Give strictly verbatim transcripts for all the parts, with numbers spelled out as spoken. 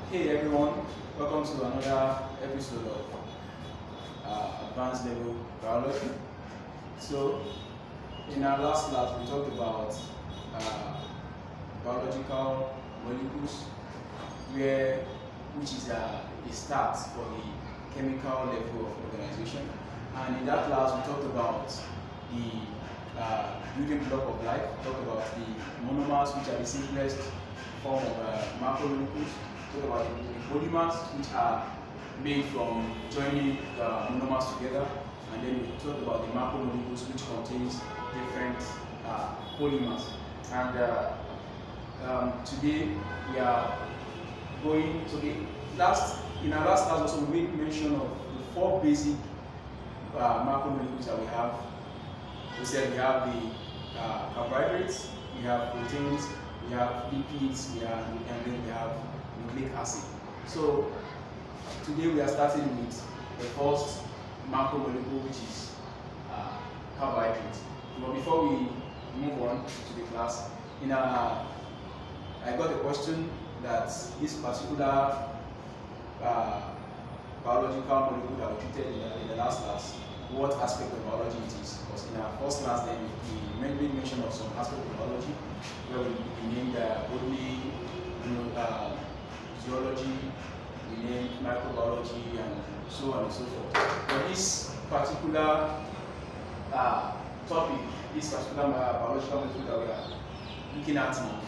Hey everyone, welcome to another episode of uh, Advanced Level Biology. So, in our last class, we talked about uh, biological molecules, where which is a, a start for the chemical level of organization. And in that class, we talked about the uh, building block of life. We talked about the monomers, which are the simplest form of uh, macromolecules. Talk about the, the polymers, which are made from joining uh, monomers together, and then we talk about the macromolecules, which contains different uh, polymers. And uh, um, today we are going to the last in our last class also we made mention of the four basic uh, macromolecules that we have. We said we have the uh, carbohydrates, we have proteins, we have lipids, we have, and then we have nucleic acid. So today we are starting with the first macromolecule, which is uh, carbohydrates. But before we move on to the class, in a, I got a question that this particular uh, biological molecule that we treated in the, in the last class, what aspect of biology it is. Because in our first class, then we made mention of some aspect of biology where we, we named uh, botany, you know, uh, zoology, we named microbiology, and so on and so forth. But this particular uh, topic, this particular uh, biological molecule that we are looking at now,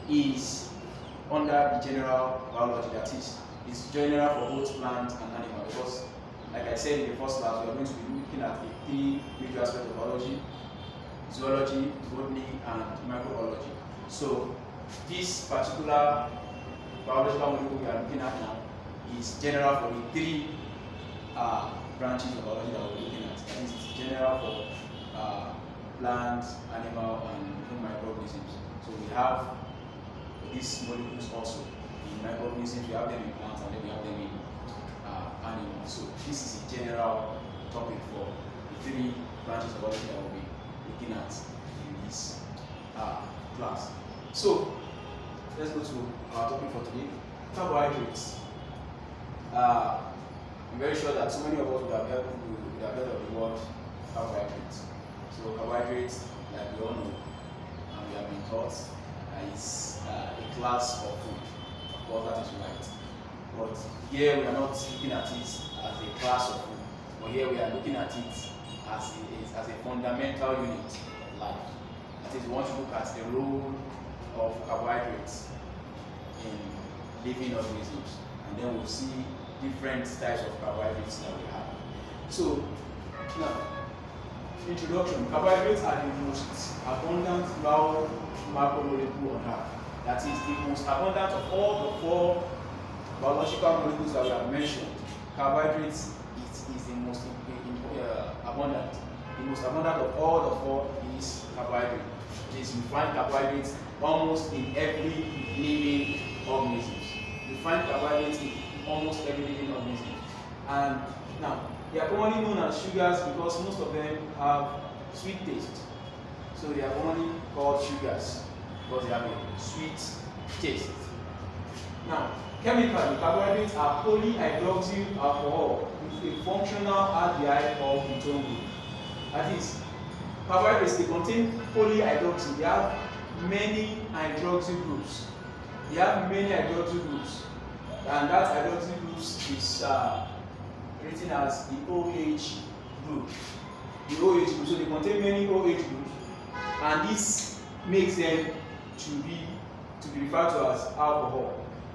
is under the general biology. That is, it's general for both plant and animal. Because, like I said in the first class, we are going to be looking at the three major aspects of biology: zoology, botany, and microbiology. So, this particular biological molecule we are looking at now is general for the three uh, branches of biology that we're looking at. That is, it's general for uh, plants, animal, and microorganisms. So we have these molecules also in microorganisms, we have them in plants, and then we have them in uh, animals. So this is a general topic for the three branches of biology that we'll be looking at in this uh, class. So let's go to our topic for today: carbohydrates. Uh, I'm very sure that so many of us would have heard, would have heard of the word carbohydrates. So carbohydrates, like we all know, and we have been taught, uh, is uh, a class of food. Of course, that is right. But here we are not looking at it as a class of food, but here we are looking at it as a, as a fundamental unit of life. That is, we want to look at the role of carbohydrates in living organisms, and then we'll see different types of carbohydrates that we have. So, now, introduction. Carbohydrates are the most abundant macromolecule on Earth. That is, the most abundant of all the four biological molecules that we have mentioned. Carbohydrates is, is the most uh, abundant. The most abundant of all the four is carbohydrate. It is, you find carbohydrates almost in every living organism. You find carbohydrates in almost every living organism. And now, they are commonly known as sugars because most of them have sweet taste. So they are commonly called sugars because they have a sweet taste. Now, chemically, carbohydrates are polyhydroxyl alcohol with a functional aldehyde or ketone group. That is, carbohydrates, they contain polyhydroxyl. They have many hydroxyl groups. They have many hydroxyl groups, and that hydroxyl groups is uh, written as the O H group. The O H group. So they contain many O H groups, and this makes them to be to be referred to as alcohol.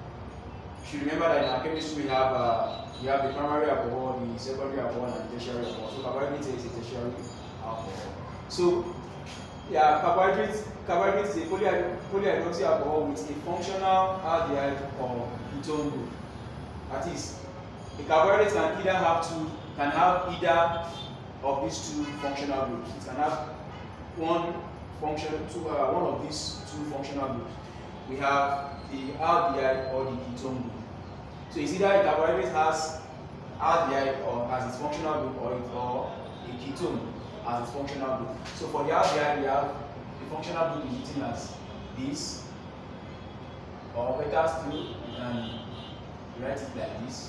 You should remember that in our chemistry we have uh, we have the primary alcohol, the secondary alcohol, and the tertiary alcohol. So carbohydrates is a tertiary alcohol. So yeah, carbohydrates carbohydrates is a polyhydroxy alcohol with a functional aldehyde or ketone group. That is, a carbohydrate can either have two, can have either of these two functional groups. It can have one function, two, uh, one of these two functional groups. We have the aldehyde or the ketone group. So it's either a carbohydrate has aldehyde or as its functional group, or, it, or a ketone as its functional group. So for the aldehyde, we have the functional group is written as this, or better still, you can write it like this,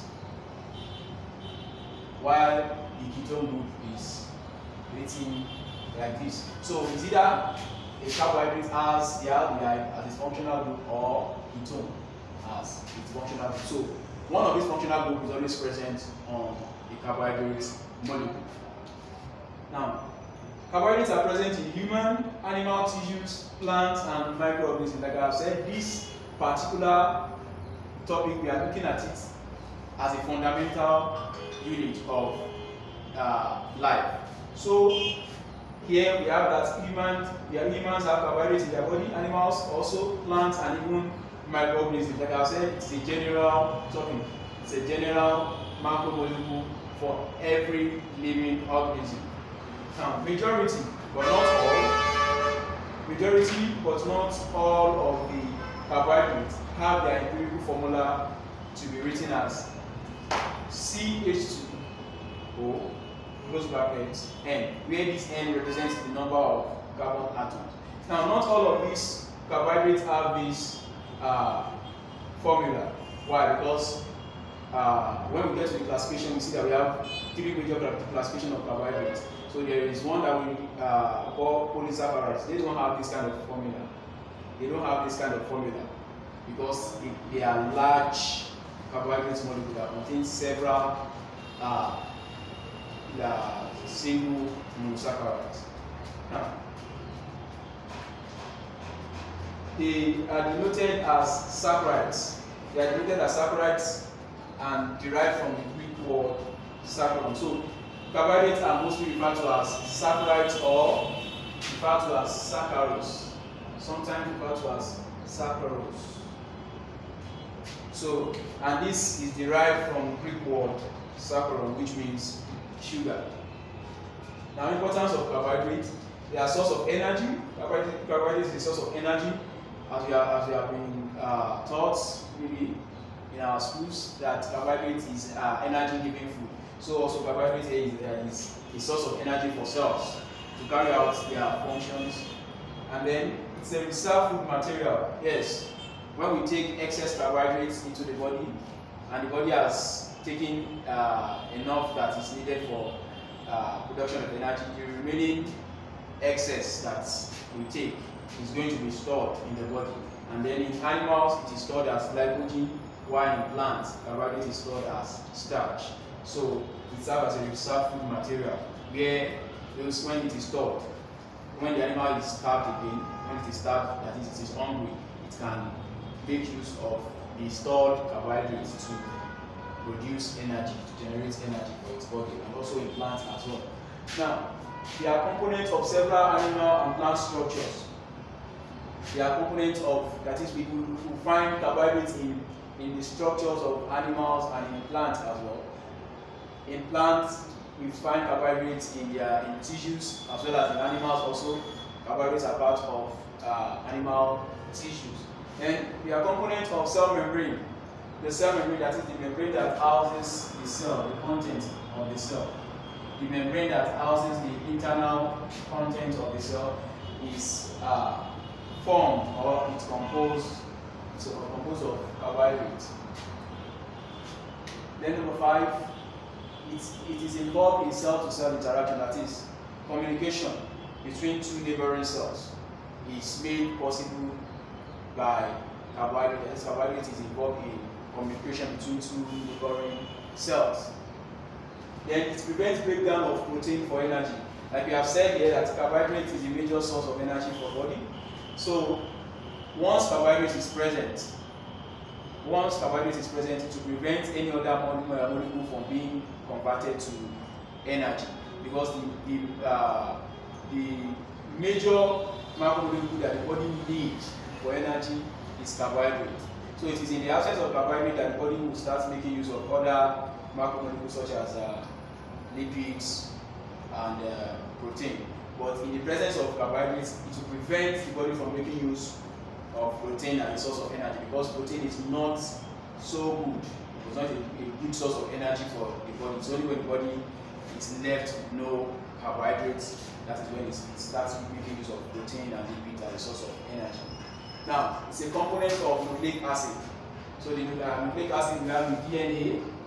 while the ketone group is written like this. So it's either a carbohydrate as the aldehyde as its functional group or ketone as its functional group. So one of these functional group is always present on a carbohydrate molecule. Now, carbohydrates are present in human, animal tissues, plants, and microorganisms. Like I have said, this particular topic, we are looking at it as a fundamental unit of uh, life. So here we have that humans, humans have carbohydrates in their body, animals also, plants, and even microorganisms. Like I said, it's a general topic. It's a general macromolecule for every living organism. Now, majority, but not all, majority, but not all of the carbohydrates have their empirical formula to be written as C H two O, close brackets, N, where this N represents the number of carbon atoms. Now, not all of these carbohydrates have this uh, formula. Why? Because uh, when we get to the classification, we see that we have three major classification of carbohydrates. So there is one that we uh, call polysaccharides. They don't have this kind of formula. They don't have this kind of formula because it, they are large carbohydrate molecules that contain several uh, uh, single monosaccharides. Now, they are denoted as saccharides. They are denoted as saccharides and derived from the Greek word saccharon. So carbohydrates are mostly referred to as saccharides or referred to as saccharose. Sometimes referred to as saccharose. So, and this is derived from the Greek word saccharon, which means sugar. Now, importance of carbohydrates: they are a source of energy. Carbohydrates is a source of energy, as we have, as we have been uh, taught maybe in our schools that carbohydrates is uh, energy-giving food. So also carbohydrates is, uh, is a source of energy for cells to carry out their functions. And then it's a reserve food material. Yes, when we take excess carbohydrates into the body and the body has taken uh, enough that is needed for uh, production of energy, the remaining excess that we take is going to be stored in the body. And then in animals, it is stored as glycogen, while in plants, carbohydrate is stored as starch. So it serves as a reserve food material where those, when it is stored, when the animal is starved again, when it is starved, that is, it is hungry, it can make use of the stored carbohydrates to produce energy, to generate energy for its body, and also in plants as well. Now, they are components of several animal and plant structures. They are components of, that is, people who find carbohydrates in, in the structures of animals and in plants as well. In plants, we find carbohydrates in their in tissues as well as in animals also. Carbohydrates are part of uh, animal tissues. And they are components of cell membrane. The cell membrane, that is the membrane that houses the cell, the content of the cell. The membrane that houses the internal content of the cell is uh, formed or it's composed, it's composed of carbohydrates. Then number five, it's, it is involved in cell-to-cell interaction, that is, communication between two neighboring cells is made possible by carbohydrate. This carbohydrate is involved in communication between two neighboring cells. Then it prevents breakdown of protein for energy. Like we have said here, that carbohydrate is a major source of energy for body. So once carbohydrate is present, once carbohydrate is present, to prevent any other molecule from being converted to energy, because the the, uh, the major macromolecule that the body needs for energy is carbohydrate. So it is in the absence of carbohydrate that the body will start making use of other macromolecules such as uh, lipids and uh, protein. But in the presence of carbohydrates, it will prevent the body from making use of protein as a source of energy, because protein is not so good. It's not a, a good source of energy for the body. It's only when the body is left with no carbohydrates, that is when it starts making use of protein and lipids as a source of energy. Now, it's a component of nucleic acid. So the uh, nucleic acid we have the D N A,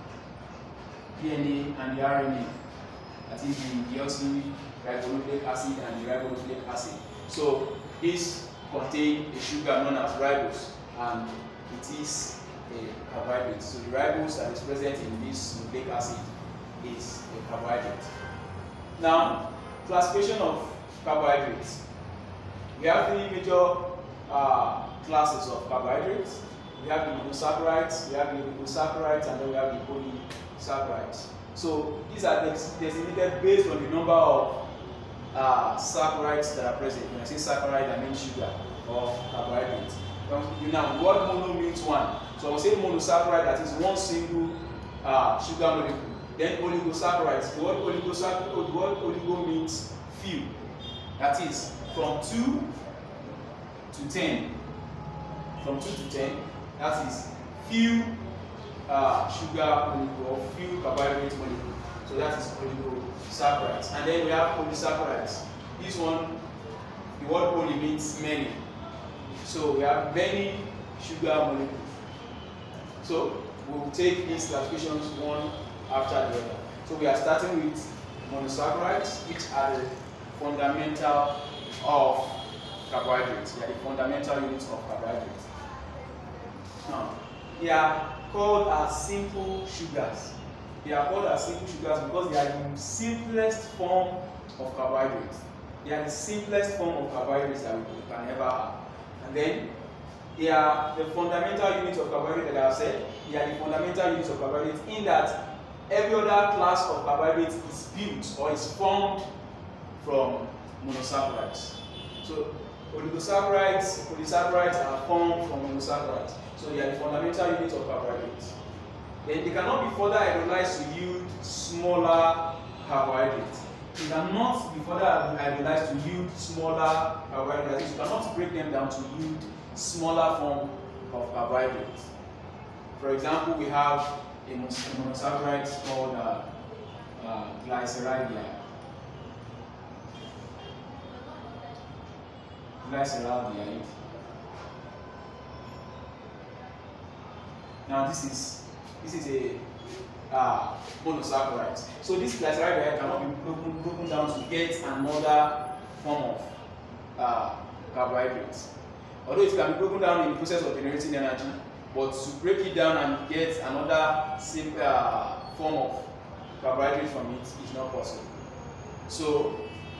D N A and the R N A. That is the deoxyribonucleic acid and the ribonucleic acid. So this contains a sugar known as ribose, and it is a carbohydrate. So the ribose that is present in this nucleic acid is a carbohydrate. Now, classification of carbohydrates. We have three major uh, classes of carbohydrates. We have the monosaccharides, we have the glucosaccharides, and then we have the polysaccharides. So these are designated based on the number of uh, saccharides that are present. When I say saccharide, I mean sugar or carbohydrates. Now, the word mono means one. So I will say monosaccharide, that is one single uh, sugar molecule. Then oligosaccharides. The word oligosaccharide, the word oligo means few. That is from two to ten. From two to ten. That is few uh, sugar molecule or few carbohydrate molecule. So that is oligosaccharides. And then we have polysaccharides. This one, the word poly means many. So we have many sugar molecules. So we will take these classifications one after the other. So we are starting with monosaccharides, which are the fundamental of carbohydrates. They are the fundamental units of carbohydrates. Now, they are called as simple sugars. They are called as simple sugars because they are the simplest form of carbohydrates. They are the simplest form of carbohydrates that we can ever have. And then they are the fundamental units of carbohydrates that I have said. They are the fundamental units of carbohydrates in that every other class of carbohydrates is built or is formed from monosaccharides. So oligosaccharides, polysaccharides are formed from monosaccharides. So they are the fundamental units of carbohydrates. Then they cannot be further hydrolyzed to yield smaller carbohydrates. They cannot be further hydrolyzed to yield smaller carbohydrates. You cannot break them down to yield smaller form of carbohydrates. For example, we have a monosaccharide called uh, uh, glyceraldehyde. Glyceraldehyde. Now this is this is a uh, monosaccharide. So this glyceraldehyde cannot be broken, broken down to get another form of uh, carbohydrates. Although it can be broken down in the process of generating energy, but to break it down and get another simple uh, form of carbohydrate from it is not possible. So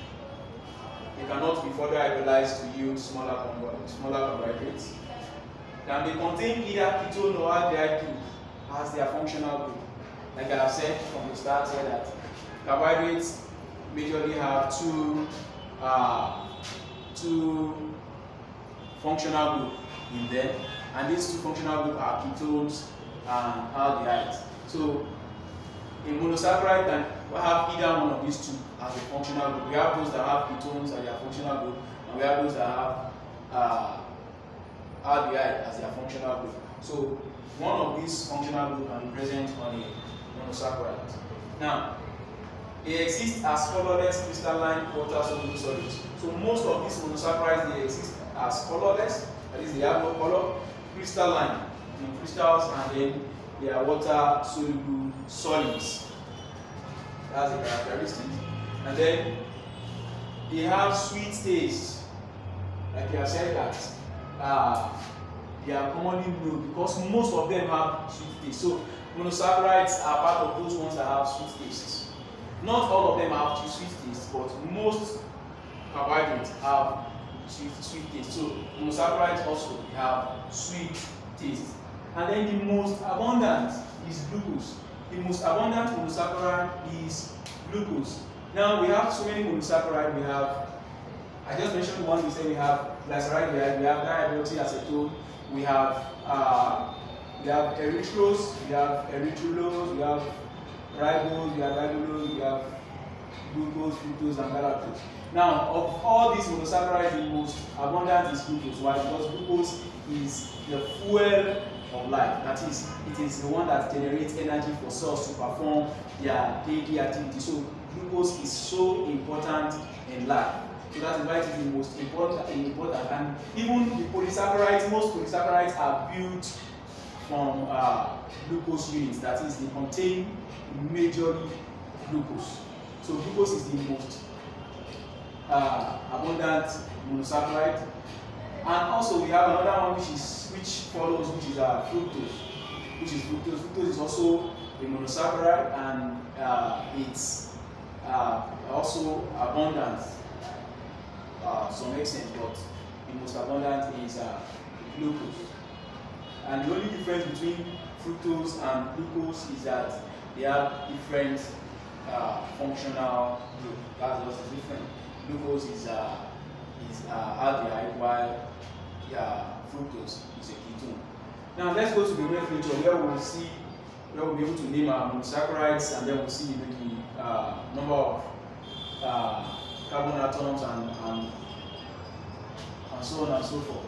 they cannot be further hydrolyzed to yield smaller, smaller carbohydrates. Then they contain either ketone or aldehyde group as their functional group. Like I have said from the start here that carbohydrates majorly have two, uh, two functional groups in them, and these two functional groups are ketones and aldehydes. So a monosaccharide can have either one of these two as a functional group. We have those that have ketones as their functional group, and we have those that have uh, aldehyde as their functional group. So one of these functional groups can be present on a monosaccharide. Now, they exist as colorless crystalline water-soluble solids. So most of these monosaccharides, they exist as colorless, that is, they have no color, crystalline in crystals, and then they are water-soluble solids. That's the characteristic. And then they have sweet taste. Like I said that uh, they are commonly known because most of them have sweet taste. So monosaccharides are part of those ones that have sweet taste. Not all of them have sweet taste, but most carbohydrates have sweet, sweet taste. So monosaccharides also have sweet taste. And then the most abundant is glucose. The most abundant monosaccharide is glucose. Now we have so many monosaccharides. We have, I just mentioned one. We say we have glyceraldehyde, we have dihydroxyacetone, we have uh, we have erythrose, we have erythrulose, we have ribose, we have ribulose, we have glucose, fructose, and galactose. Now, of all these monosaccharides, the most abundant is glucose. Why? Because glucose is the fuel of life. That is, it is the one that generates energy for cells to perform their daily activity. So glucose is so important in life. So that is why it is the most important, important. And even the polysaccharides, most polysaccharides are built from uh, glucose units, that is, they contain majorly glucose. So glucose is the most uh, abundant monosaccharide. And also we have another one which is which follows, which is uh, fructose. Which is fructose. Fructose is also a monosaccharide, and uh, it's uh, also abundant uh, to some extent, but the most abundant is uh, glucose. And the only difference between fructose and glucose is that they have different uh, functional group. That's what's different. Glucose is uh, is uh, aldehyde, while yeah, fructose is a ketone. Now let's go to the nomenclature where we will see, where we'll be able to name our monosaccharides, and then we'll see the uh, number of uh, carbon atoms and, and and so on and so forth.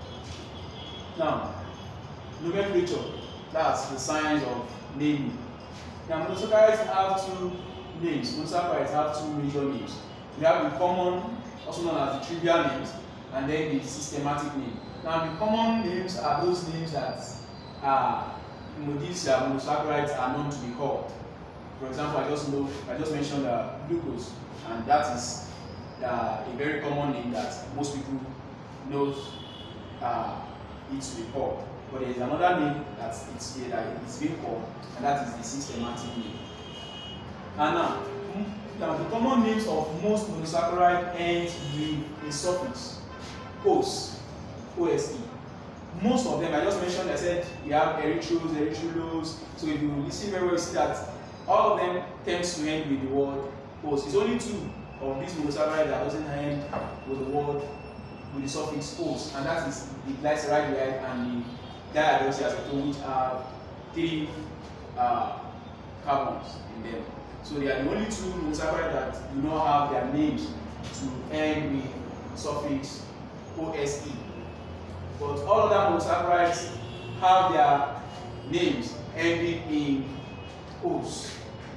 Now, nomenclature, that's the science of naming. Now, monosaccharides have two names. Monosaccharides have two major names. We have the common, also known as the trivial names, and then the systematic name. Now, the common names are those names that uh, you know, these uh, monosaccharides are known to be called. For example, I just know, I just mentioned uh, glucose, and that is uh, a very common name that most people know uh, it to be called. But there is another name that it's, uh, that it's being called, and that is the systematic name. And now, now the common names of most monosaccharide ends with a suffix, os, O S E. Most of them, I just mentioned, I said we have erythrose, erythrulose. So if you listen very well, you see that all of them tends to end with the word os. It's only two of these monosaccharides that doesn't end with the word, with the suffix os, and that is the glyceride and the dihydroxyacetone, which have three uh, carbons in them. So they are the only two monosaccharides that do not have their names to end with suffix O S E. But all other monosaccharides have their names ending in os.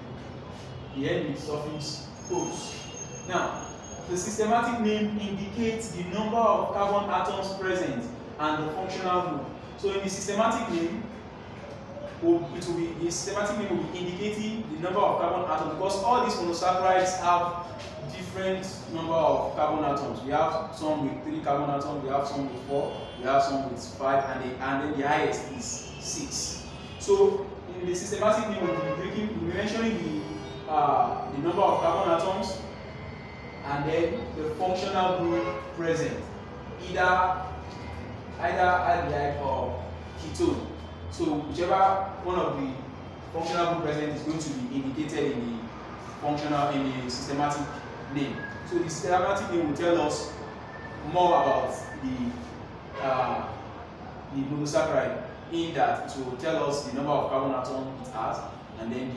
They end with suffix os. Now, the systematic name indicates the number of carbon atoms present and the functional group. So in the systematic name, it will be, the systematic name will be indicating the number of carbon atoms, because all these monosaccharides have different number of carbon atoms. We have some with three carbon atoms, we have some with four, we have some with five, and, the, and then the highest is six. So in the systematic name, we will be, breaking, we'll be mentioning the, uh, the number of carbon atoms, and then the functional group present, either either aldehyde or ketone. So whichever one of the functional group present is going to be indicated in the functional in the systematic name. So the systematic name will tell us more about the uh, the monosaccharide, in that it will tell us the number of carbon atoms it has, and then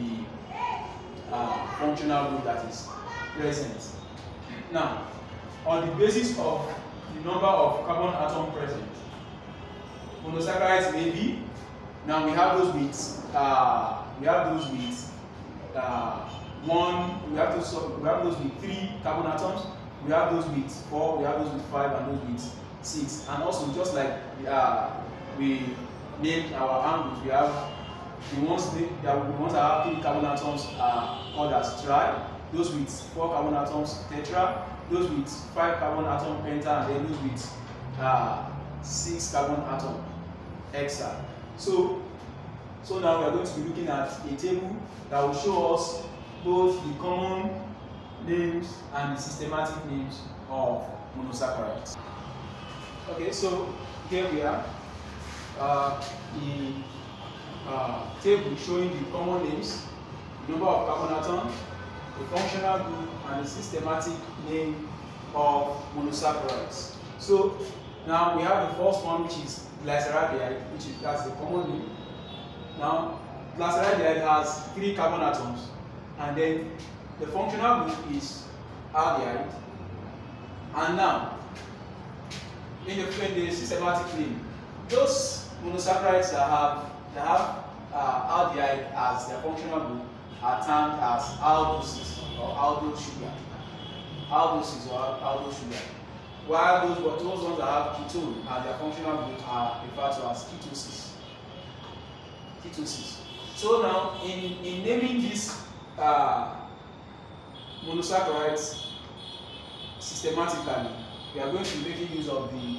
the uh, functional group that is present. Now, on the basis of the number of carbon atom present, monosaccharides may be. Now we have those with uh, we have those with uh, one. We have those we have those with three carbon atoms. We have those with four. We have those with five, and those with six. And also, just like uh, we named our angles, we have the ones that the ones that have three carbon atoms are called as tri. Those with four carbon atoms, tetra. Those with five carbon atom, penta, and then those with uh, six carbon atom, hexa. So, so now we are going to be looking at a table that will show us both the common names and the systematic names of monosaccharides. Okay, so here we are. Uh, the uh, table showing the common names, the number of carbon atoms, the functional group, and the systematic name of monosaccharides. So now we have the first one, which is glyceride, which is that's the common name. Now glyceride has three carbon atoms, and then the functional group is aldehyde. And now in the, in the systematic name, those monosaccharides that have that have uh, aldehyde as their functional group are termed as aldoses or aldose sugar. Aldoses or aldose sugar. While those, those ones that have ketone as their functional group are referred to as ketoses. ketosis. So now, in, in naming these uh, monosaccharides systematically, we are going to be making use of the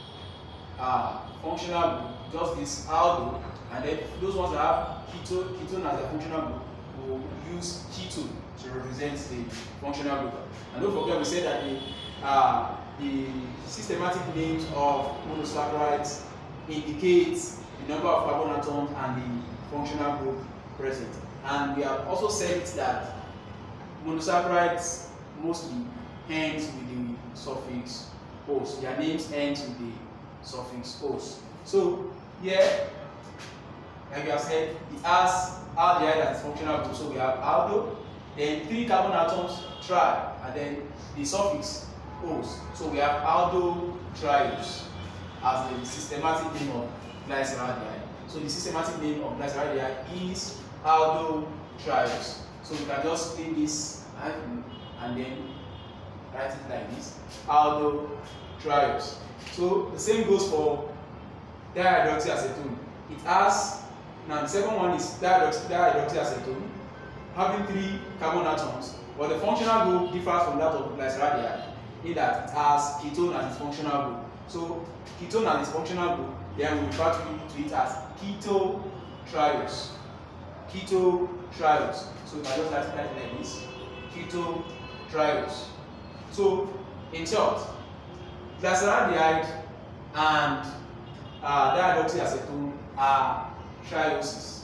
uh, functional group, just this aldo, and then those ones that have keto, ketone as a functional group will use ketone to represent the functional group. And don't forget, we said that the, uh, the systematic names of monosaccharides indicates the number of carbon atoms and the functional group present. And we have also said that monosaccharides mostly ends with the suffix "-os". Their names end with the suffix "-os". So here, like we have said, it has aldehyde as functional group. So we have aldo, then three carbon atoms, tri, and then the suffix "-os". So we have aldo triose as the systematic name of glyceraldehyde. So the systematic name of glyceraldehyde is aldo triose. So we can just clean this and, and then write it like this, aldo triose. So the same goes for dihydroxyacetone. It has, now the second one is dihydroxyacetone, having three carbon atoms, but the functional group differs from that of glyceraldehyde in that it has ketone as its functional group. So ketone as its functional group, then we refer to it, to it as keto triose. Keto triose. So if I just write it like this, keto triose. So in short, glyceraldehyde and uh, dihydroxyacetone are trioses.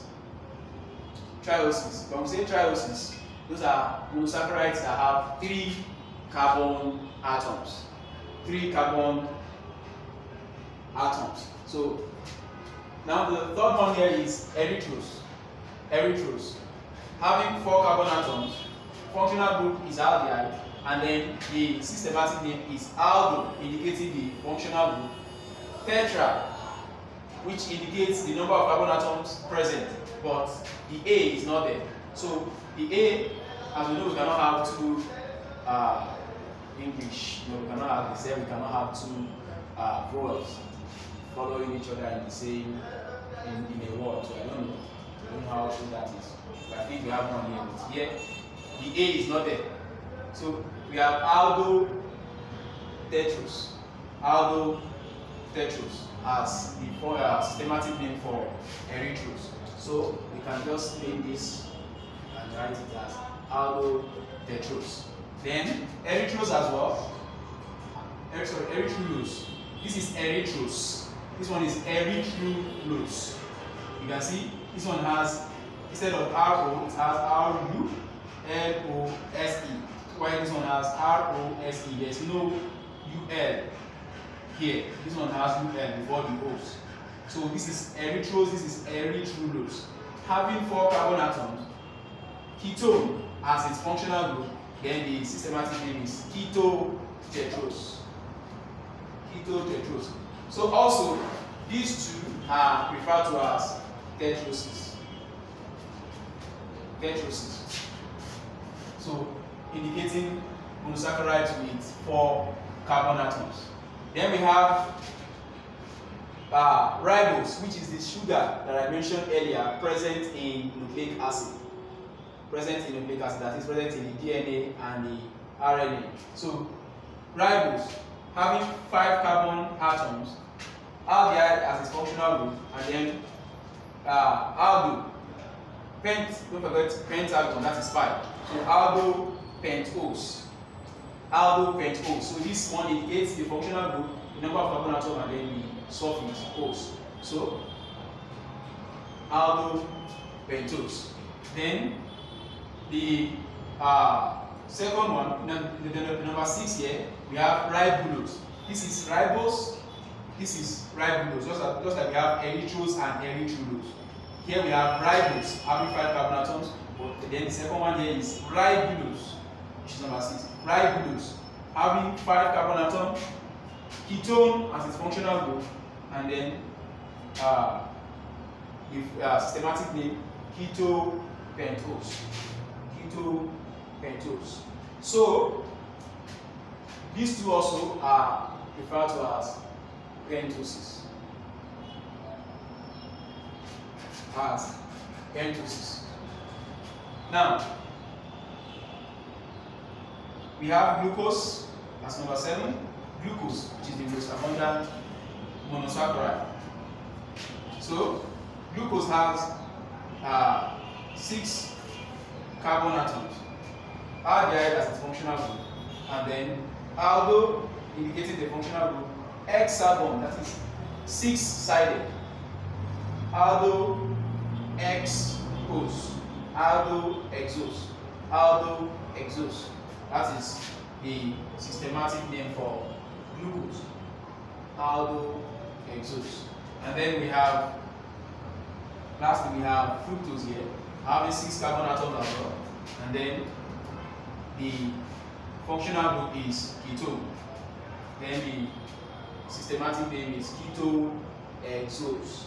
Trioses. When we say trioses, those are monosaccharides that have three carbon atoms. Three carbon atoms. So now the third one here is erythrose. Erythrose. Having four carbon atoms, functional group is aldehyde, and then the systematic name is aldo, indicating the functional group. Tetra, which indicates the number of carbon atoms present, but the A is not there. So the A, as we know, we cannot have two uh, English. You know, we cannot have the same. We cannot have two uh, vowels following each other in the same in, in a word. So I don't know. I don't know how true that is. But I think we have one here. But here, the A is not there. So we have aldo tetrose. Aldo tetrose as the uh, systematic name for erythrose. So we can just name this and write it as aldo tetrose. Then erythrose as well. Er, sorry, erythrulose. This is erythrose. This one is erythrulose. You can see this one has, instead of R O, it has R U L O S E. While this one has R O S E. There's no U L here. This one has U L before the O's. So this is erythrose, this is erythrulose. Having four carbon atoms, ketone as its functional group, then the systematic name is keto tetrose. Keto tetrose. So also, these two are referred to as tetroses. Tetroses. So indicating monosaccharides with four carbon atoms. Then we have uh, ribose, which is the sugar that I mentioned earlier, present in nucleic acid. Present in nucleic acid, that is present in the D N A and the R N A. So ribose, having five carbon atoms, aldehyde as its functional group, and then uh, aldo, pent, don't forget pentagon, that is five. So aldo pentose. Aldo pentose. So this one indicates the functional group, the number of carbon atoms, and then the suffix -ose. So aldo pentose. Then the uh, second one, the, the, the number six here, we have ribulose. This is ribose. This is ribulose. Just like, just like we have erythrose and erythrulose. Here we have ribose having five carbon atoms. But then the second one here is ribulose, which is number six. Ribulose having five carbon atoms, ketone as its functional group, and then uh, the uh, systematic name keto pentose. Keto pentose. So these two also are referred to as pentoses. as pentosis. Now, we have glucose as number seven. Glucose, which is the most abundant monosaccharide. So, glucose has uh, six carbon atoms. Aldehyde as its functional group, and then aldo indicating the functional group, hexagon, that is six-sided. Aldo hexose, aldo hexose, aldo hexose. That is the systematic name for glucose, aldo hexose. And then we have, lastly, we have fructose here, having six carbon atoms as well. And then the functional group is ketone. Then the systematic name is ketohexose.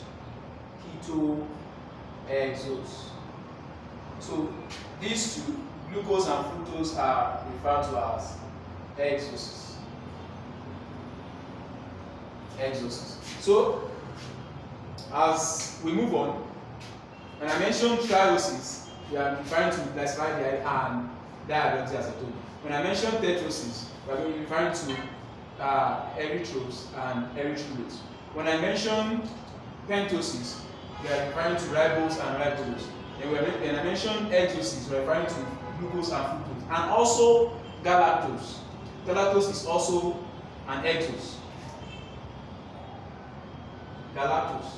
Ketohexose. So these two, glucose and fructose, are referred to as hexoses. Hexoses. So as we move on, when I mentioned triosis, we are referring to glyceride and dihydroxyacetone. When I mentioned tetrosis, we are referring to uh, erythrose and erythrulose. When I mention pentosis, we are referring to ribose and ribulose. And when I mention hexosis, we are referring to glucose and fructose, and also galactose. Galactose is also an hexose. Galactose,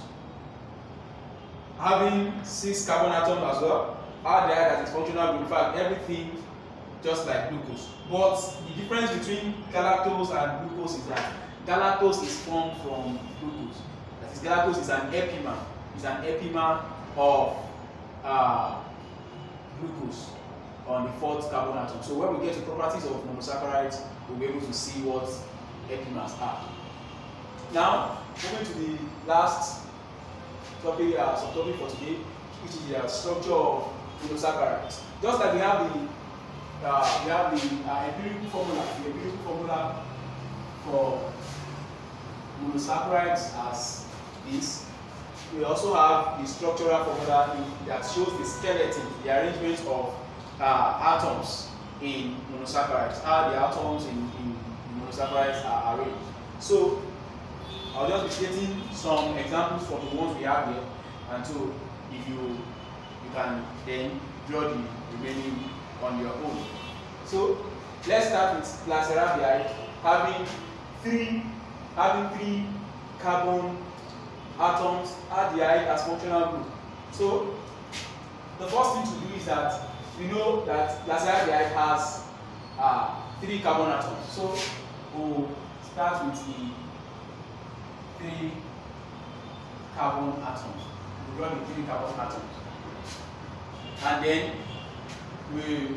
having six carbon atoms as well. Aldehyde as its functional group. In fact, everything just like glucose. But the difference between galactose and glucose is that galactose is formed from glucose. That is, galactose is an epimer. It's an epimer of uh, glucose on the fourth carbon atom. So when we get to properties of monosaccharides, we'll be able to see what epimers are. Now, moving to the last topic, uh, subtopic for today, which is the uh, structure of monosaccharides. Just like we have the uh, we have the uh, empirical formula, the empirical formula for monosaccharides as this. We also have the structural formula that shows the skeleton, the arrangement of uh, atoms in monosaccharides, how the atoms in, in monosaccharides are arranged. So I'll just be stating some examples from the ones we have here, and so if you you can then draw the remaining on your own. So let's start with glyceride having three having three carbon atoms, aldehyde as functional group. So the first thing to do is that we know that glyceride has uh, three carbon atoms. So we'll start with the three carbon atoms. We draw the three carbon atoms, and then we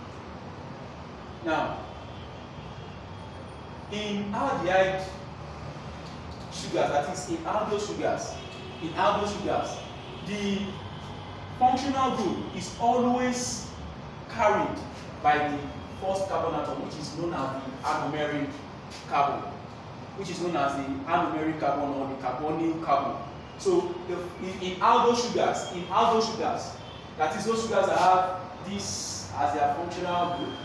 now in aldehyde sugars, that is in aldose sugars, in aldose sugars, the functional group is always carried by the first carbon atom, which is known as the anomeric carbon, which is known as the anomeric carbon or the carbonyl carbon. So the, in, in aldose sugars, in aldose sugars, that is those sugars that have this as their functional group,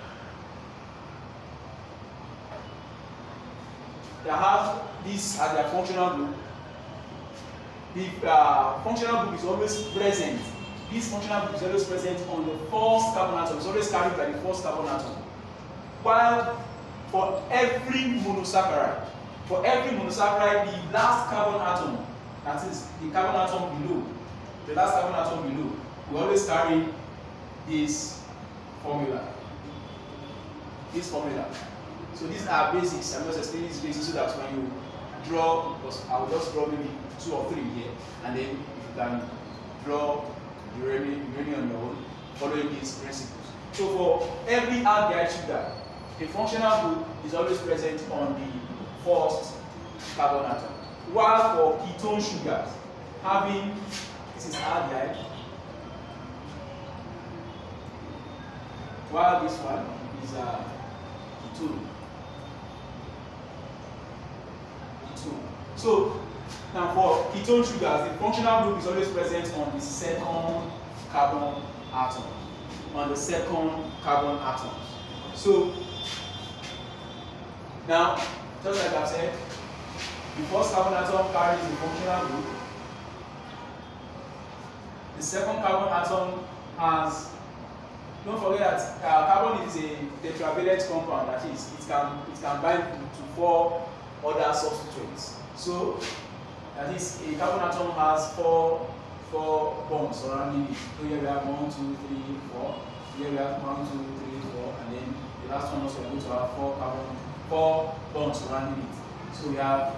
that have this as their functional group, the uh, functional group is always present. This functional group is always present on the first carbon atom. It's always carried by the first carbon atom. While for every monosaccharide, for every monosaccharide, the last carbon atom, that is the carbon atom below, the last carbon atom below, we always carry this formula. This formula. So these are basics. I'm just explaining these basics so that when you draw, because I will just draw maybe two or three here, and then if you can draw the remaining on your own, following these principles. So for every aldehyde sugar, the functional group is always present on the first carbon atom. While for ketone sugars, having this is aldehyde, while this one is a uh, ketone. So Now for ketone sugars, the functional group is always present on the second carbon atom. On the second carbon atom. So now, just like I've said, the first carbon atom carries the functional group. The second carbon atom has, don't forget that uh, carbon is a tetravalent compound, that is, it can it can bind to four other substituents. So that is, a carbon atom has four four bonds surrounding it. So here we have one, two, three, four. Here we have one, two, three, four, and then the last one also we are going to have four carbon four bonds surrounding it. So we have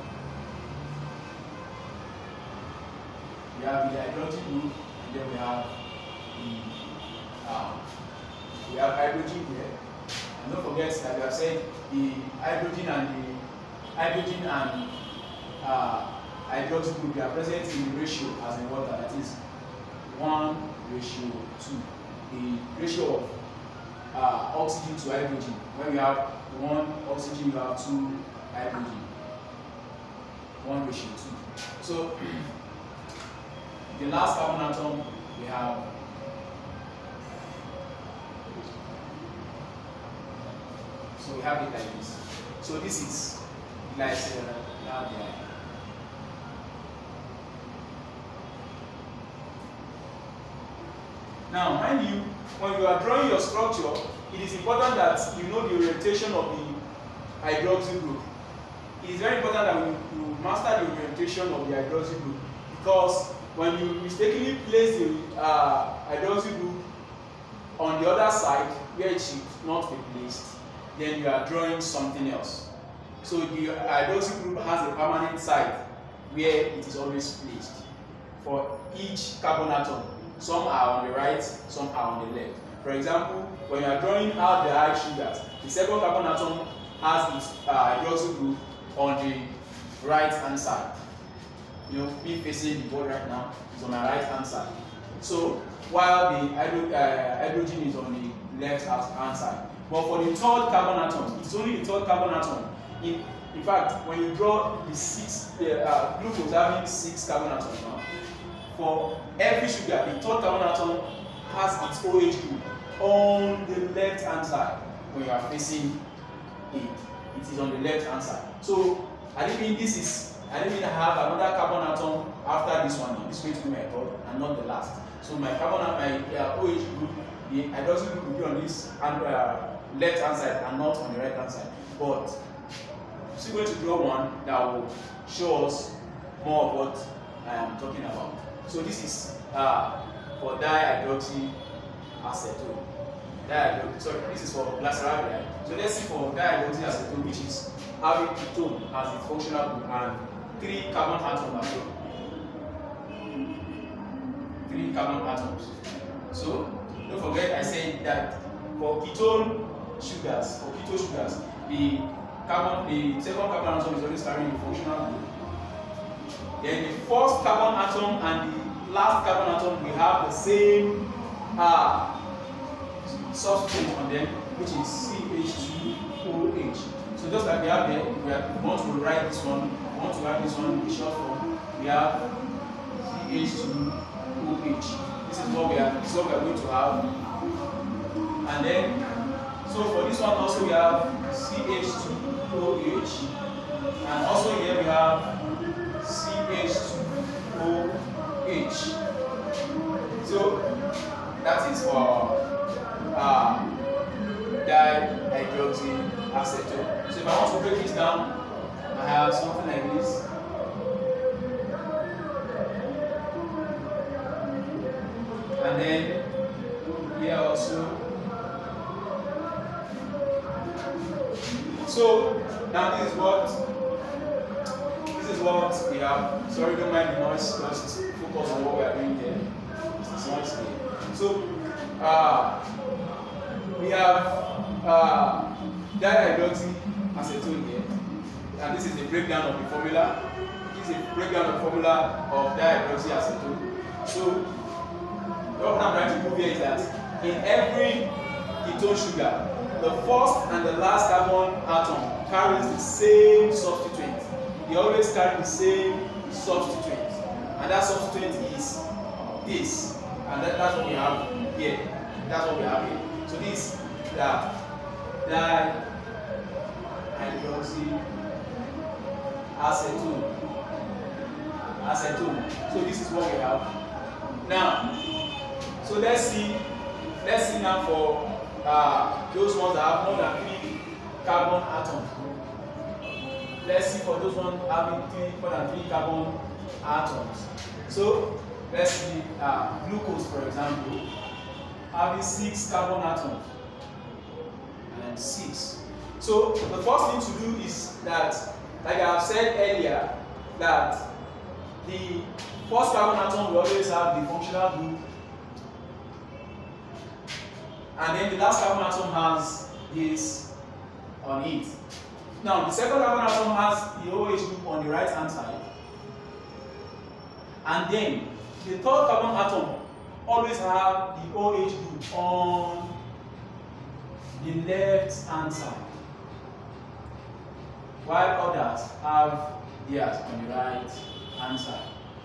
we have the hydrogen group, and then we have the um, we have hydrogen here. And don't forget that we have said the hydrogen and the hydrogen and uh, hydrogen group, they are present in the ratio as in water, that is one ratio two. The ratio of uh, oxygen to hydrogen. When we have one oxygen, you have two hydrogen. One ratio two. So the last carbon atom we have so we have it like this. So this is glyceraldehyde. Now, mind you, when you are drawing your structure, it is important that you know the orientation of the hydroxyl group. It is very important that you, you master the orientation of the hydroxyl group, because when you mistakenly place the uh, hydroxyl group on the other side where it should not be placed, then you are drawing something else. So the hydroxyl group has a permanent side where it is always placed for each carbon atom. Some are on the right, some are on the left. For example, when you are drawing out the high sugars, the second carbon atom has its uh, hydroxyl group on the right hand side. You know, me facing the board right now is on my right hand side. So while the hydro uh, hydrogen is on the left hand side. But for the third carbon atom, it's only the third carbon atom. In, in fact, when you draw the six, the uh, glucose having six carbon atoms now, for every sugar, the third carbon atom has its O H group on the left hand side. When you are facing it, it is on the left hand side. So I didn't mean this is, I didn't mean I have another carbon atom after this one. This is going to be my third and not the last. So my carbon, my uh, O H group, the hydroxyl group will be on this and, uh, left hand side and not on the right hand side. But I'm still going to draw one that will show us more of what I am talking about. So this is uh, for dihydroxyacetone. Dihydroxy, sorry, this is for glyceraldehyde. So let's see for dihydroxyacetone, which is having ketone as its functional group and three carbon atoms as well. Three carbon atoms. So don't forget I said that for ketone sugars, for ketone sugars, the carbon, the second carbon atom is always carrying the functional group. Then the first carbon atom and the last carbon atom, we have the same uh, substituent on them, which is C H two O H. So just like we have there, we, have, we want to write this one, we want to write this one in the short form, we have C H two O H. This is what we are, this is what we are going to have. And then, so for this one also we have C H two O H, and also here we have C H two O H. So that is for uh, dihydroxyacetone. So if I want to break this down, I have something like this. And then here also. So now this is what this is what we have. Sorry, don't mind the noise. Just focus on what we are doing here. It's noise here. So uh, we have uh, dihydroxyacetone here, and this is the breakdown of the formula. This is a breakdown of the formula of dihydroxyacetone. So what I'm trying to prove here is that in every ketone sugar, the first and the last carbon atom carries the same substituent. They always carry the same substituent, and that substituent is this, and that, that's what we have here. That's what we have here. So this the dihydroxy acetone. acetone. So this is what we have now. So let's see. Let's see now for uh, those ones that have more than three carbon atoms. Let's see for those ones having three more than three carbon atoms. So let's see uh, glucose, for example, having six carbon atoms and six. So the first thing to do is that, like I have said earlier, that the first carbon atom will always have the functional group, and then the last carbon atom has this on it. Now the second carbon atom has the OH group on the right hand side, and then the third carbon atom always have the OH group on the left hand side, while others have theirs on the right hand side.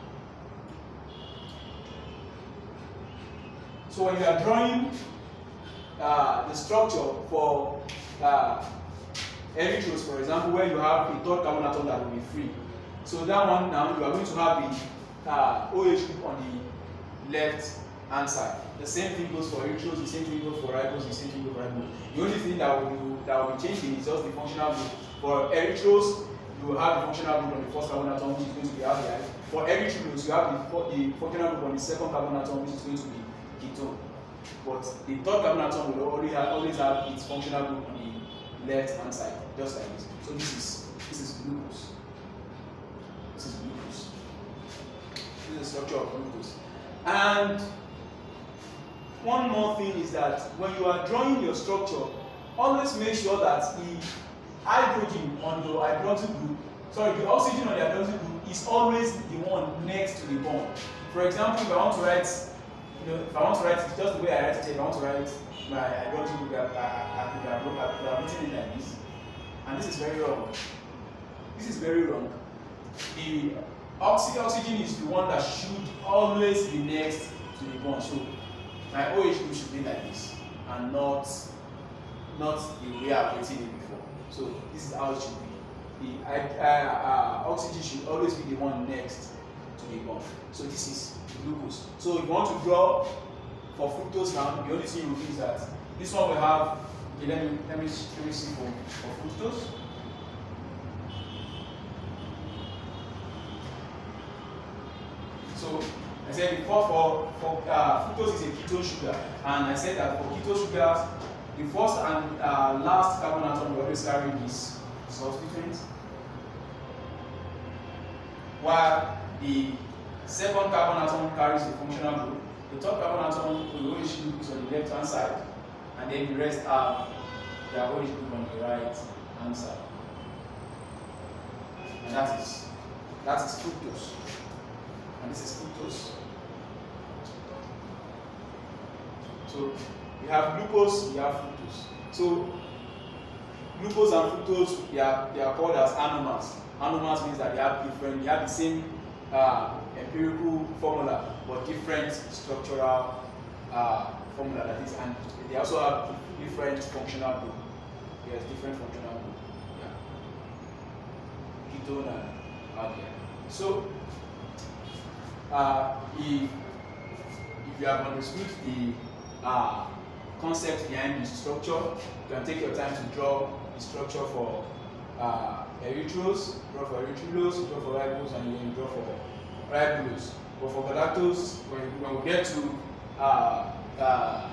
So when you are drawing uh, the structure for uh, erythrocytes, for example, where you have a third carbon atom that will be free, so that one now you are going to have the uh, OH group on the left hand side. The same thing goes for erythrocytes, the same thing goes for ribose, the same thing goes for ribose. The only thing that will do, that will be changing is just the functional group. For erythrocytes, you will have the functional group on the first carbon atom, which is going to be aldehyde. For erythrocytes, you have the, the functional group on the second carbon atom, which is going to be ketone. But the third carbon atom will already have, always have its functional group on the left hand side, just like this. So this is this is glucose. This is glucose. This is the structure of glucose. And one more thing is that when you are drawing your structure, always make sure that the hydrogen on the hydroxyl group, sorry, the oxygen on the hydroxyl group is always the one next to the bond. For example, if I want to write, you know, if I want to write it just the way I write it, if I want to write my hydroxyl group, I, I, I could have, I could have written it like this. And this is very wrong. This is very wrong. The oxy oxygen is the one that should always be next to the bond. So my OH group should be like this, and not not the way I've written it before. So this is how it should be. The uh, uh, oxygen should always be the one next to the bond. So this is glucose. So if you want to draw for fructose now, the only thing you will do is that this one will have. Okay, let me let me let me see for, for fructose. So I said before for for uh, fructose is a ketone sugar, and I said that for ketone sugars, the first and uh, last carbon atom will always carry this substituent, while the second carbon atom carries the functional group. The third carbon atom will always group is on the left hand side, and then the rest have their OH group on the right hand side. And that is that is fructose. And this is fructose. So we have glucose, we have fructose. So glucose and fructose, they are they are called as anomers. Anomers means that they have different, they have the same uh, empirical formula, but different structural uh, formula. That is, and they also have different functional group. Yes, different functional group. Yeah. Ketone and aldehyde. So uh, if if you have understood the uh, concept behind the structure, you can take your time to draw the structure for uh, erythrocytes, draw for erythrulose, draw for ribose, and then you draw for ribulose. But for galactose, when, when we get to uh, uh,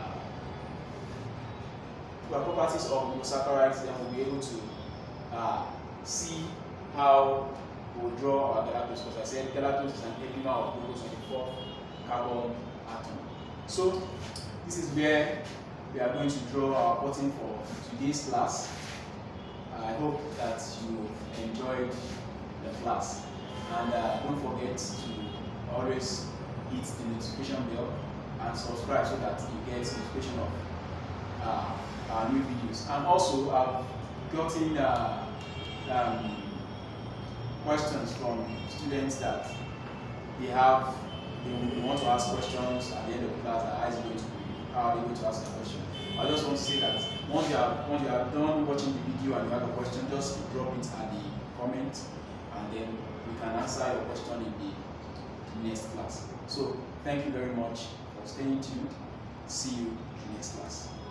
the properties of monosaccharides, then we'll be able to uh, see how we'll draw our galactose. Because I said galactose is an enema of glucose on the fourth carbon atom. So this is where we are going to draw our button for today's class. I hope that you enjoyed the class, and uh, don't forget to always hit the notification bell and subscribe so that you get notification of uh, our new videos. And also, I've gotten uh, um, questions from students that they have, they want to ask questions at the end of the class, that how is it going to be, how are they going to ask the question. I just want to say that once you are once you are done watching the video and you have a question, just drop it at the comment, and then we can answer your question in the next class. So thank you very much for staying tuned. See you in the next class.